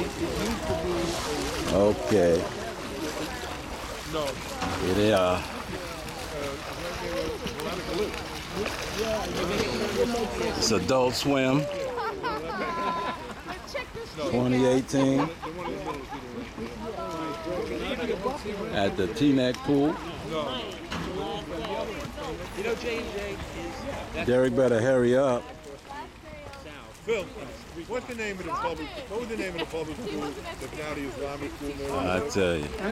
Okay. Here they are. It's Adult Swim 2018 at the Teaneck Pool. Derek better hurry up. Phil, what's the name of the public? What was the name of the public school? The County Islamic School. I tell you.